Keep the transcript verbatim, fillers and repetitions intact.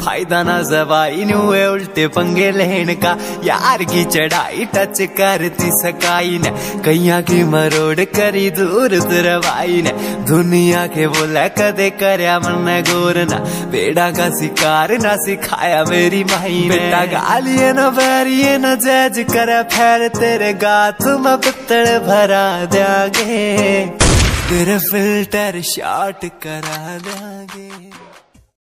फायदा ना जवाई न्यू है उल्टे पंगे लेने का, यार की चढ़ाई टच करती सकाई ने, कैया की मरोड़ करी दूर तरवाई ने, दुनिया के बोला कदे करया मन गोर ना, बेड़ा का शिकार ना सिखाया मेरी माई ने, बेटा गालिए न बैरिए न जज करे फिर तेरे गाथ में पित्तल भरा देंगे, तेरे फिल्टर शॉट करा देंगे।